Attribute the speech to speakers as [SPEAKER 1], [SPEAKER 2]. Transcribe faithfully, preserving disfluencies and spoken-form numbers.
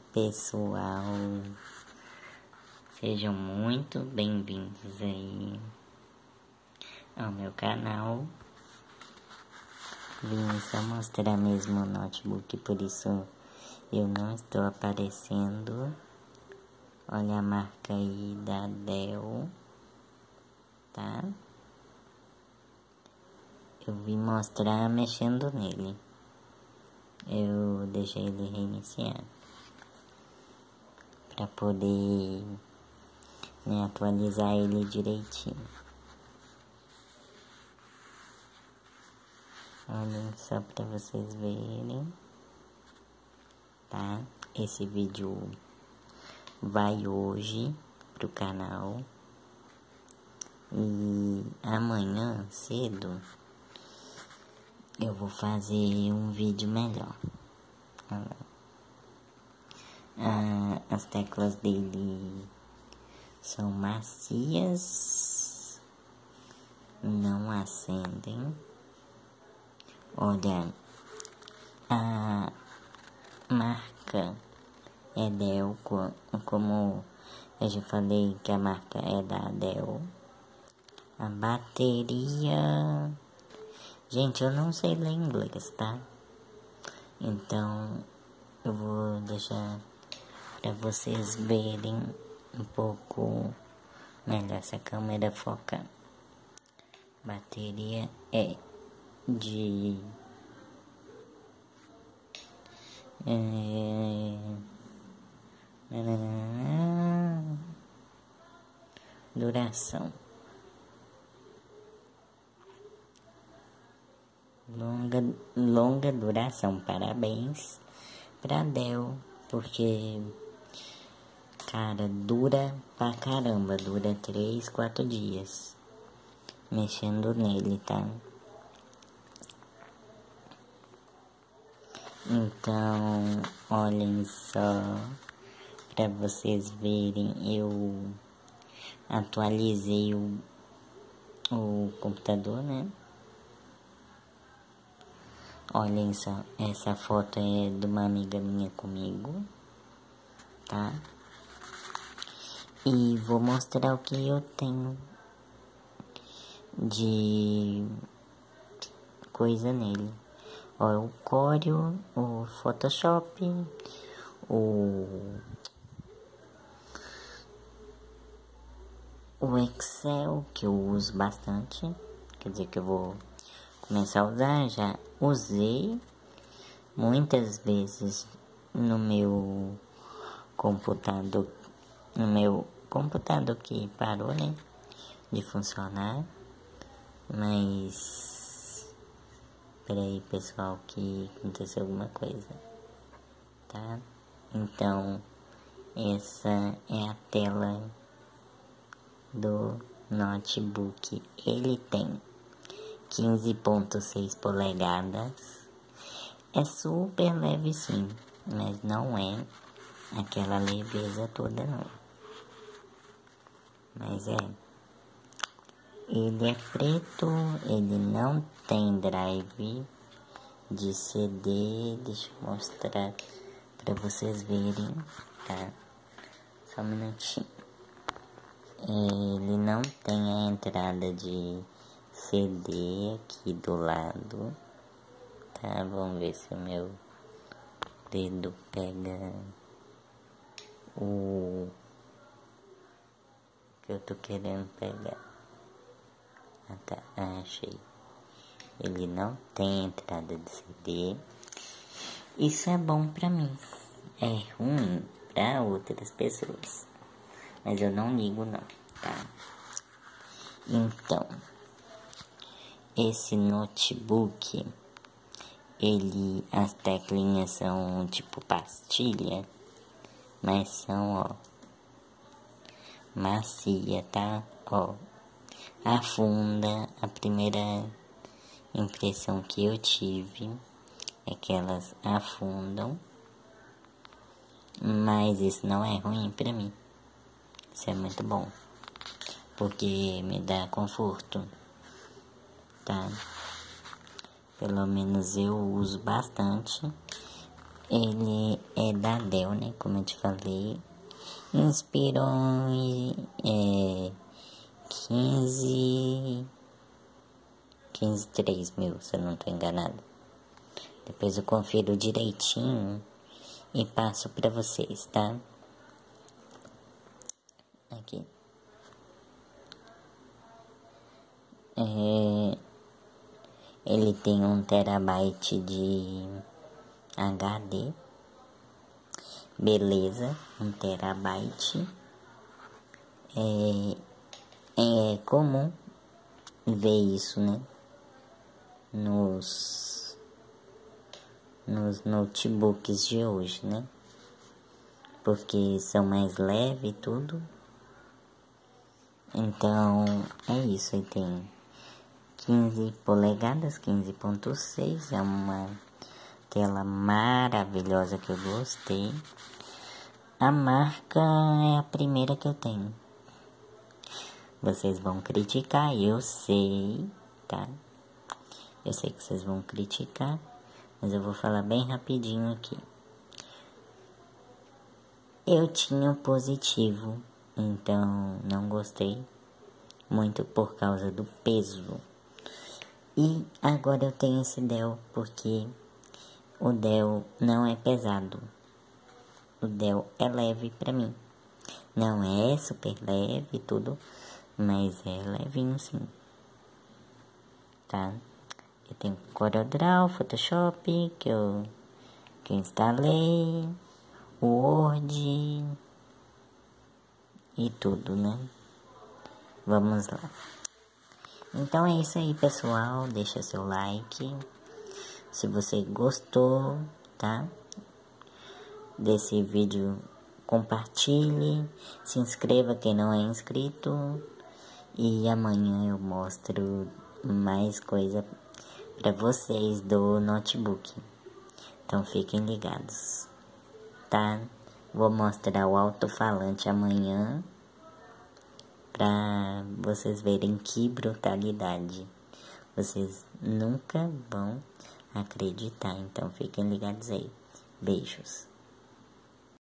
[SPEAKER 1] Pessoal, sejam muito bem-vindos aí ao meu canal. Vim só mostrar mesmo o notebook, por isso eu não estou aparecendo. Olha a marca aí da Dell, tá? Eu vim mostrar mexendo nele. Eu deixei ele reiniciar para poder, né, atualizar ele direitinho. Olhem só para vocês verem, tá? Esse vídeo vai hoje pro canal e amanhã cedo eu vou fazer um vídeo melhor. Ah, as teclas dele são macias, não acendem. Olha, a marca é Dell, como eu já falei que a marca é da Dell. A bateria, gente, eu não sei ler inglês, tá? Então eu vou deixar para vocês verem um pouco melhor essa câmera foca. Bateria é de é, duração longa longa duração. Parabéns pra Dell, porque cara, dura pra caramba, dura três, quatro dias mexendo nele, tá? Então, olhem só, para vocês verem, eu atualizei o, o computador, né? Olhem só, essa foto é de uma amiga minha comigo, tá? E vou mostrar o que eu tenho de coisa nele. Ó, o Corel, o Photoshop, o, o Excel, que eu uso bastante, quer dizer que eu vou começar a usar, já usei muitas vezes no meu computador, no meu computador que parou, né, de funcionar, mas peraí, pessoal, que aconteceu alguma coisa, tá? Então, essa é a tela do notebook. Ele tem quinze ponto seis polegadas. É super leve sim, mas não é aquela leveza toda não. Mas é. Ele é preto, ele não tem drive de C D. Deixa eu mostrar para vocês verem, tá? Só um minutinho. Ele não tem a entrada de C D aqui do lado, tá? Vamos ver se o meu dedo pega o que eu tô querendo pegar. Ah, tá, ah, achei. Ele não tem entrada de C D. Isso é bom pra mim. É ruim pra outras pessoas, mas eu não ligo não, tá? Então, esse notebook, ele, as teclinhas são tipo pastilha, mas são, ó, macia, tá? Ó, afunda. A primeira impressão que eu tive é que elas afundam, mas isso não é ruim pra mim. Isso é muito bom, porque me dá conforto, tá? Pelo menos eu uso bastante Ele é da Dell, né? Como eu te falei. Inspirou é, quinze, quinze, três mil, se eu não tô enganado. Depois eu confiro direitinho e passo pra vocês, tá? Aqui. É, ele tem um terabyte de H D. Beleza, um terabyte. É, é comum ver isso, né? Nos, nos notebooks de hoje, né? Porque são mais leves e tudo. Então, é isso. Aí tem quinze polegadas, quinze ponto seis. É uma tela maravilhosa que eu gostei. A marca é a primeira que eu tenho. Vocês vão criticar, eu sei, tá? Eu sei que vocês vão criticar, mas eu vou falar bem rapidinho aqui. Eu tinha um positivo, então não gostei muito por causa do peso. E agora eu tenho esse Dell porque o Dell não é pesado. O Dell é leve pra mim. Não é super leve e tudo, mas é levinho sim. Tá? Eu tenho CorelDRAW, Photoshop, que eu, que eu instalei, o Word e tudo, né? Vamos lá. Então é isso aí, pessoal. Deixa seu like. Se você gostou, tá? Desse vídeo, compartilhe, se inscreva quem não é inscrito e amanhã eu mostro mais coisa para vocês do notebook. Então fiquem ligados, tá? Vou mostrar o alto-falante amanhã para vocês verem que brutalidade. Vocês nunca vão acreditar, então fiquem ligados aí. Beijos.